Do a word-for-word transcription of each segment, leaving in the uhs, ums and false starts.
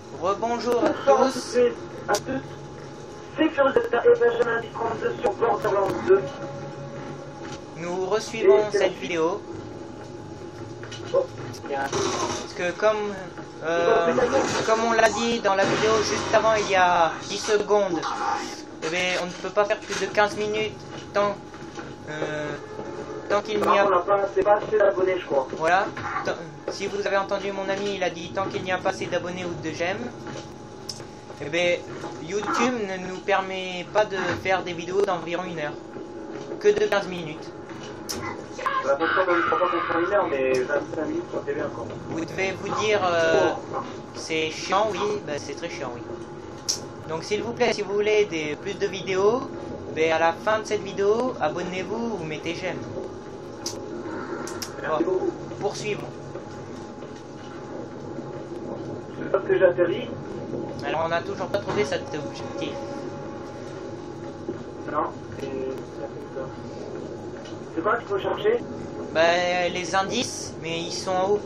Rebonjour à Bonsoir tous. à tous. C'est Furiosetta et Benjamin trente-deux sur Borderlands deux. Nous resuivons Et c'est cette la vidéo. Oh, bien. Parce que comme, euh, comme on l'a dit dans la vidéo juste avant, il y a dix secondes, eh bien, on ne peut pas faire plus de quinze minutes tant, euh, tant qu'il n'y a... On n'a pas, c'est pas assez d'abonnés, je crois. Voilà. Tant- si vous avez entendu mon ami, il a dit tant qu'il n'y a pas assez d'abonnés ou de j'aime, eh bien, YouTube ne nous permet pas de faire des vidéos d'environ une heure. Que de quinze minutes. La fonction ne prend pas contre une heure, mais vingt-cinq minutes, ça fait bien quand même. Vous devez vous dire, euh, c'est chiant, oui, bah, c'est très chiant, oui. Donc s'il vous plaît, si vous voulez des, plus de vidéos, ben, à la fin de cette vidéo, abonnez-vous ou mettez j'aime. Merci Bon, beaucoup. poursuivons. C'est parce que j'atterris. Alors on n'a toujours pas trouvé cet objectif. Non, c'est ça fait peur. C'est quoi qu'il faut chercher? Ben, les indices, mais ils sont en haut.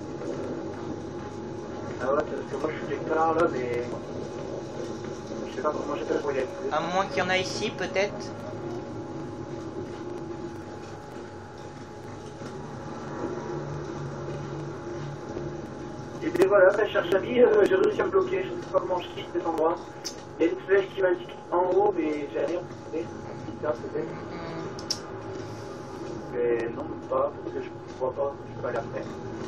Ah ouais, parce que moi je suis quelque part là, mais... Je sais pas comment j'ai fait pour y aller. À moins qu'il y en a ici, peut-être. Et puis voilà, bah, cher Chabi, euh, j'ai réussi à me bloquer, je ne sais pas comment je quitte cet endroit. Il y a une flèche qui m'indique en haut, mais j'ai rien trouvé. Ça, peut-être. Hmm, Mais non, pas, parce que je vois pas, je peux pas aller après.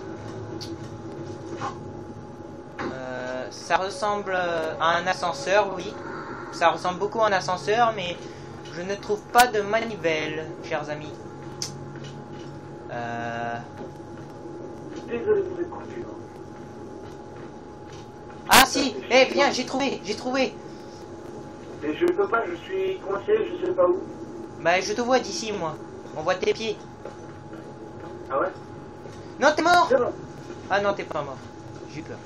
euh, ça ressemble à un ascenseur, oui. Ça ressemble beaucoup à un ascenseur, mais je ne trouve pas de manivelle, chers amis. Euh... Désolé de vous être confus. Ah si, eh viens, j'ai trouvé, j'ai trouvé. Mais je peux pas, je suis coincé, je sais pas où. Bah je te vois d'ici moi. On voit tes pieds. Ah ouais? Non, t'es mort. C'est bon. Ah non, t'es pas mort. J'ai eu peur.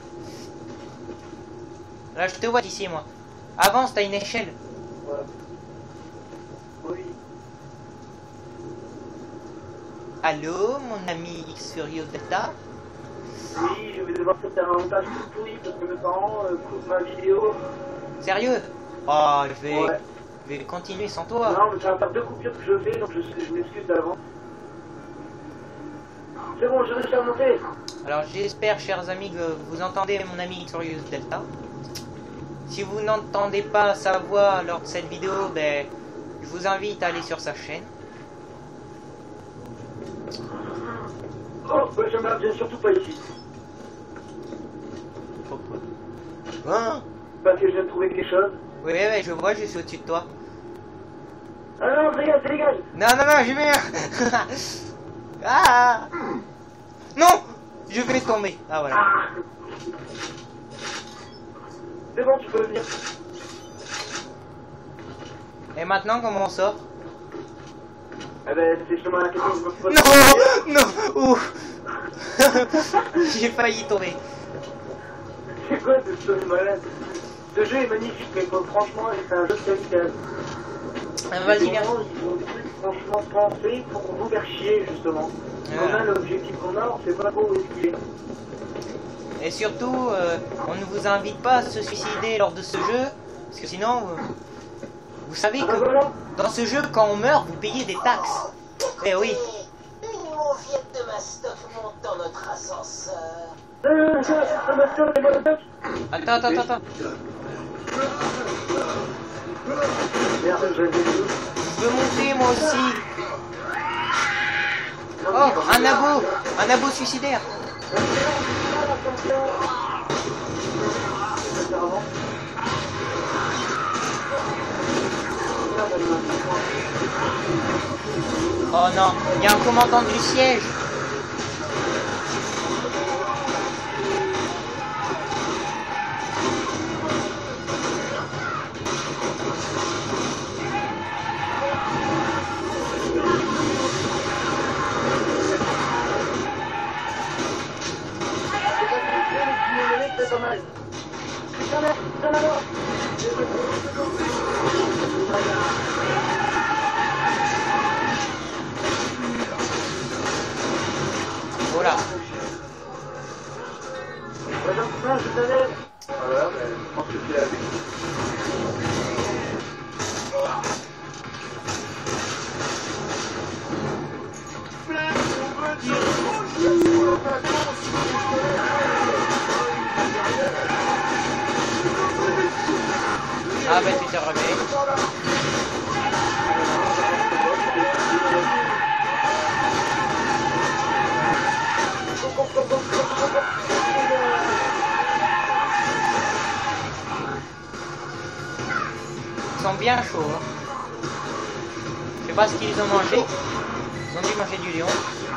Là, je te vois d'ici moi. Avance, t'as une échelle. Voilà. Oui. Allô, mon ami X Furious Delta. Oui, je vais devoir faire un montage tout pourri parce que mes parents euh, coupent ma vidéo. Sérieux? Oh, je vais, Ouais. je vais continuer sans toi. Non, mais ça va faire deux coupures que je fais, donc je, je m'excuse d'avance. C'est bon, j'ai réussi à monter. Alors j'espère, chers amis, que vous entendez mon ami X Furious Delta. Si vous n'entendez pas sa voix lors de cette vidéo, ben, je vous invite à aller sur sa chaîne. Oh, bah, j'aimerais bien surtout pas ici. Pourquoi? Hein? Parce que je viens de trouver quelque chose. Oui, oui, oui, je vois, je suis au-dessus de toi. Ah non, dégage, dégage. Non, non, non, je vais... Ah! Non! Je vais tomber. Ah, voilà. Ah. C'est bon, tu peux venir. Et maintenant, comment on sort? Eh ben, c'est justement la question que je me pose. Non! Non! Ouf! J'ai failli tomber. C'est quoi ce jeu malade? Ce jeu est magnifique, mais bon, franchement, c'est un jeu de qualité. Ah, vas-y, viens. Ils ont des trucs franchement pensés pour vous faire chier, justement. Voilà. On a l'objectif qu'on a, on sait pas trop où est-ce qu'il est. Et surtout, euh, on ne vous invite pas à se suicider lors de ce jeu, parce que sinon, euh, vous savez Ah bah que voilà. dans ce jeu, quand on meurt, vous payez des taxes. Eh oui. Une mauviette de mastoc monte dans notre ascenseur. Euh, ça, ça m'a fait un bon attaque. Attends, attends, attends, attends. Merde, je vais le Je veux monter moi aussi. Oh, un abo, un abo suicidaire. Oh non, il y a un commandant du siège. C'est pas mal. Putain, merde, putain, là-bas. Voilà. Voilà. Non, je t'avais. Voilà, ben, je pense que tu l'as vu. Ah bah tu t'es réveillé. Ils sont bien chauds. Hein. Je sais pas ce qu'ils ont mangé. Ils ont dû manger du lion.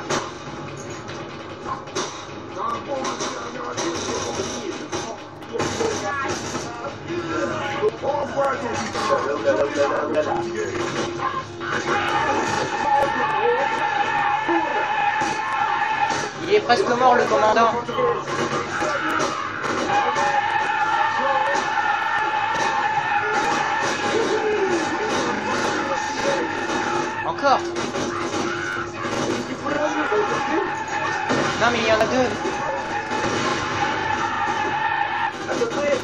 Il est presque mort le commandant. Encore. Non mais il y en a deux. À peu près.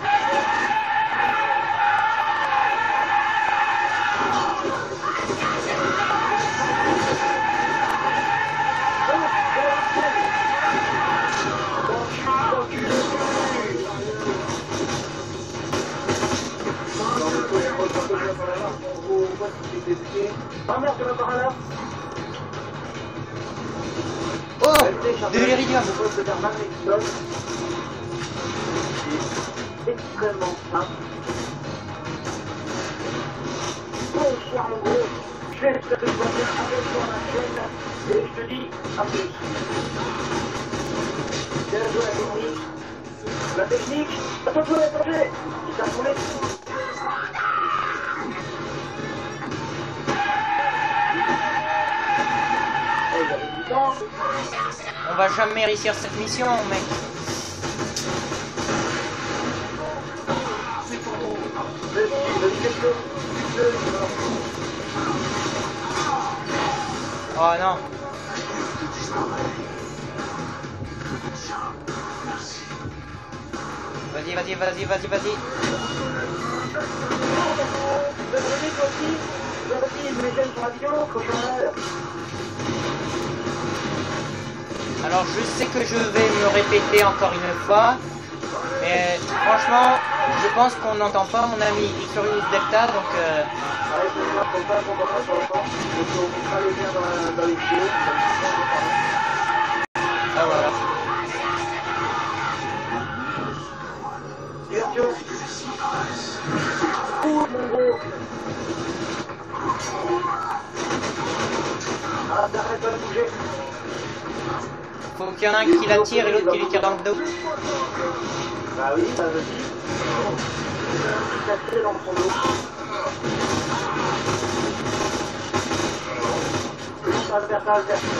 Ah merde, tu encore un là. Oh, de l'iridium. C'est extrêmement simple. Bonsoir mon gros. J'espère que tu vas bien avec toi la chaîne. Et je te dis à plus. Bien joué la technique. La technique. Attention à l'étranger. Il t'a tourné. On va jamais réussir cette mission, mec. Oh non. Vas-y, vas-y, vas-y, vas-y, vas-y. Alors je sais que je vais me répéter encore une fois, mais franchement, je pense qu'on n'entend pas mon ami Victorious Delta, donc euh... ah voilà. Ah, t'arrêtes pas de bouger. Faut qu'il y en a un qui la tire et l'autre qui lui tire dans le dos. Bah oui, ça veut dire. Il a tiré dans son dos. Ça va le faire, ça va le faire.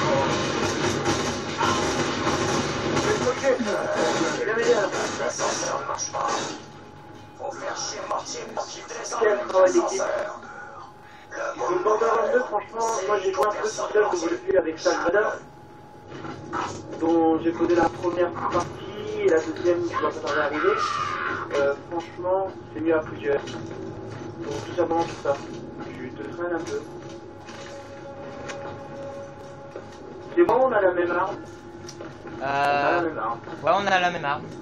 Je vais te moquer. Je vais m'aider alors. L'ascenseur ne marche pas. Faut faire chier Mortier pour qu'il descende Quel travail d'équipe. Le Donc Borderlands deux, franchement, moi j'ai joué un peu tout seul comme je l'ai fait avec Salvador, dont j'ai posé la première partie et la deuxième qui va pas tarder à arriver. Euh, franchement, c'est mieux à plusieurs. Donc tout simplement pour ça. Je te traîne un peu. C'est bon, on a la même arme. On a la Euh... même arme. Ouais, on a la même arme.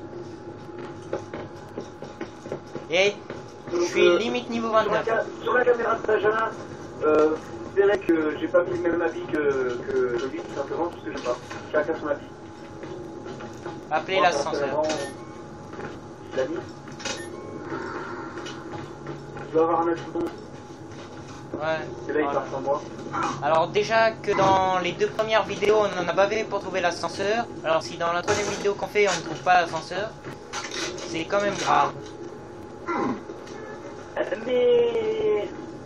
Et je suis euh, limite niveau Sur la, vingt-neuf. ca- sur la caméra de Tajana, euh, vous verrez que j'ai pas mis le même habit que, que lui, tout simplement, parce que je sais pas. Chacun son habit. Appelez Moi, l'ascenseur. personnellement, je l'ai mis. Je dois avoir un œil bon. Ouais. Et là, il Voilà. part sans moi. Alors déjà que dans les deux premières vidéos on en a bavé pour trouver l'ascenseur, alors si dans la troisième vidéo qu'on fait on ne trouve pas l'ascenseur, c'est quand même grave. Mais...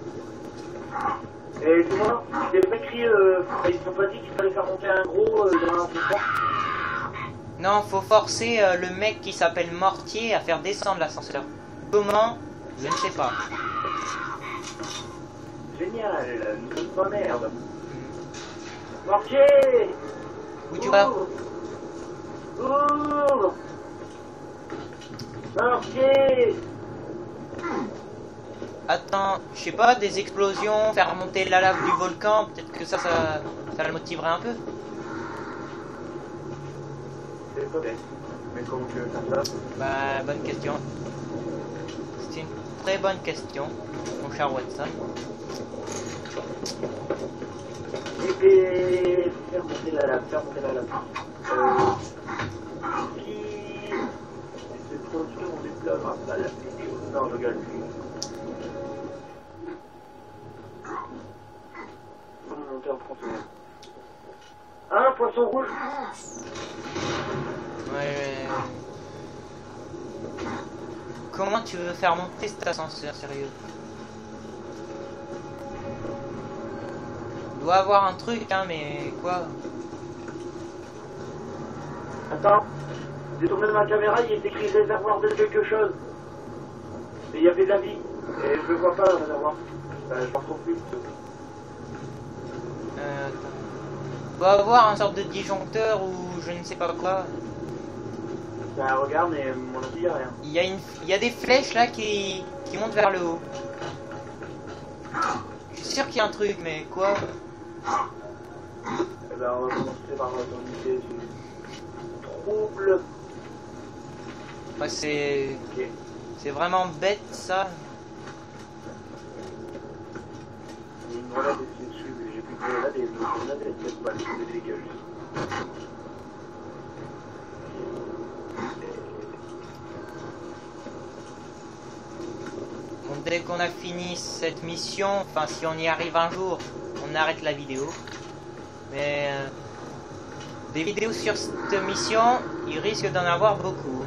Et dis-moi, les écrit, euh, ils sont pas dit qu'il fallait faire monter un gros euh, dans l'ascenseur. Non, faut forcer euh, le mec qui s'appelle Mortier à faire descendre l'ascenseur. Comment? Je ne sais pas. Génial, une bonne merde. Mortier! Où tu vas? Ouh! Marqué. Attends, je sais pas, des explosions, faire monter la lave du volcan, peut-être que ça, ça, ça le motiverait un peu. C'est pas bête. Mais comment tu veux faire ça? Bah, bonne question. C'est une très bonne question, mon cher Watson. Et puis, faire monter la lave, faire monter la lave. Euh, qui... C'est trop dur, on est là, grave à la vidéo. Non, je regarde plus. Comment monter en français? Un poisson rouge. Ouais, ouais. Comment tu veux faire monter cet ascenseur, sérieux? Il doit avoir un truc, hein, mais quoi? Attends, j'ai tourné ma caméra, il est écrit réservoir de quelque chose. Et il y avait de la vie. Et je ne vois pas le réservoir. Euh, je m'en retrouve plus. Euh, attends. Il doit avoir un sorte de disjoncteur ou je ne sais pas quoi. Bah regarde, mais mon avis, il n'y a rien. Il y a une, il y a des flèches là qui, qui montent vers le haut. Je suis sûr qu'il y a un truc, mais quoi? Eh ben, on va commencer par l'unité du trouble. Bah, c'est, Ok. c'est vraiment bête ça. Il y a une grenade ici dessus, mais j'ai plus de grenade et une grenade elle est peut-être pas des dégâts juste. Bon, dès qu'on a fini cette mission, enfin si on y arrive un jour, on arrête la vidéo. Mais euh, des vidéos sur cette mission, il risque d'en avoir beaucoup.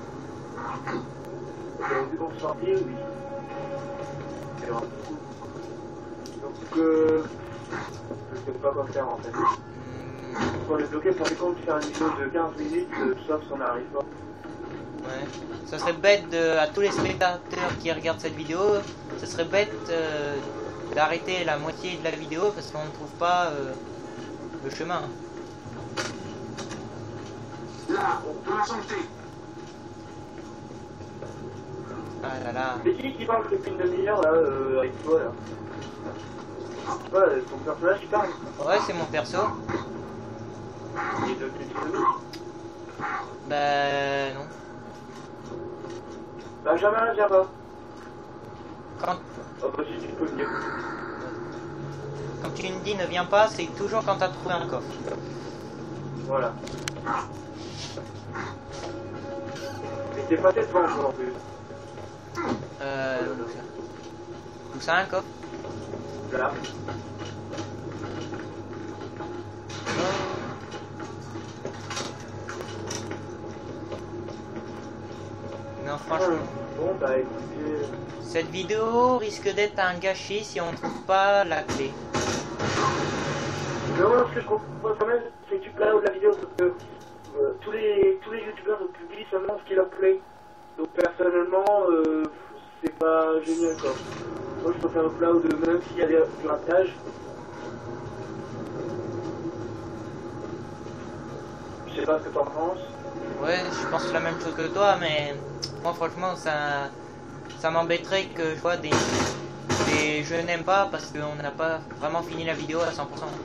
Vous avez vu qu'on se sortit, oui. C'est vraiment beaucoup. Donc, euh, je sais pas quoi faire en fait. Hmm, Pour les bloquer, ça fait compte de faire une vidéo de quinze minutes, euh, sauf si on n'arrive pas. ouais. Ça serait bête de, à tous les spectateurs qui regardent cette vidéo, ce serait bête euh, d'arrêter la moitié de la vidéo parce qu'on ne trouve pas euh, le chemin. Là, on peut la santé. Ah là là. Mais qui qui parle depuis une demi-heure là, euh, avec toi là? Je sais pas, euh, ton personnage il parle. Ouais, c'est mon perso. Il est devenu dynamique. Bah non. Benjamin, viens pas. Quand, Oh bah si tu peux venir. quand tu me dis ne viens pas, c'est toujours quand t'as trouvé un coffre. Voilà. Mais t'es pas tête devant en plus. Euh, tout ça un coffre. Là. Non, franchement, Bon bah écoutez. cette vidéo risque d'être un gâchis si on trouve pas la clé. Mais moi ce que je comprends quand même, c'est que tu uploades la vidéo parce que euh, tous les tous les youtubeurs publient seulement ce qu'ils uploadent. Donc personnellement, euh, c'est pas génial quoi. Moi je préfère upload même s'il y a des, du ratage. Je sais pas ce que t'en penses. Ouais, je pense la même chose que toi, mais moi franchement ça, ça m'embêterait que je vois des, des je n'aime pas parce qu'on n'a pas vraiment fini la vidéo à cent pour cent.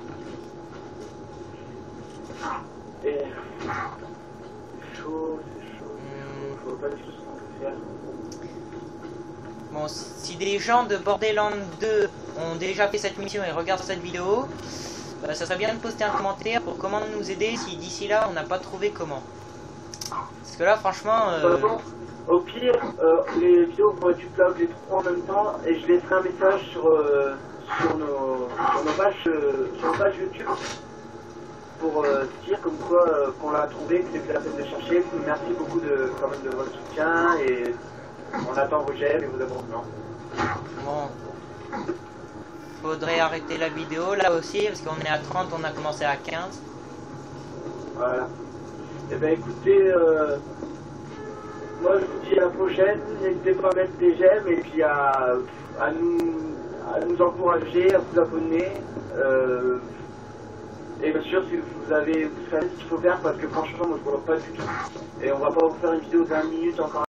Et c'est chaud, c'est chaud, Hmm. je vois pas du tout ce qu'on peut faire. Bon, si des gens de Borderlands deux ont déjà fait cette mission et regardent cette vidéo, bah, ça serait bien de poster un commentaire pour comment nous aider si d'ici là on n'a pas trouvé comment. Parce que là franchement... Euh... Au pire, euh, les vidéos vont être upload les trois en même temps et je laisserai un message sur, euh, sur, nos, sur, nos pages, euh, sur nos pages YouTube pour euh, dire comme quoi euh, qu'on l'a trouvé, que c'est plus la peine de chercher. Merci beaucoup de, quand même de votre soutien et on attend vos j'aime et vos abonnements. Bon. Faudrait arrêter la vidéo là aussi parce qu'on est à trente, on a commencé à quinze. Voilà. Et ben écoutez, euh, moi je vous dis à la prochaine, n'hésitez pas à mettre des j'aime et puis à, à, nous, à nous encourager, à vous abonner. Euh, et bien sûr si vous avez, vous savez ce qu'il faut faire parce que franchement moi je ne vois pas du tout. Et on va pas vous faire une vidéo d'un minute encore.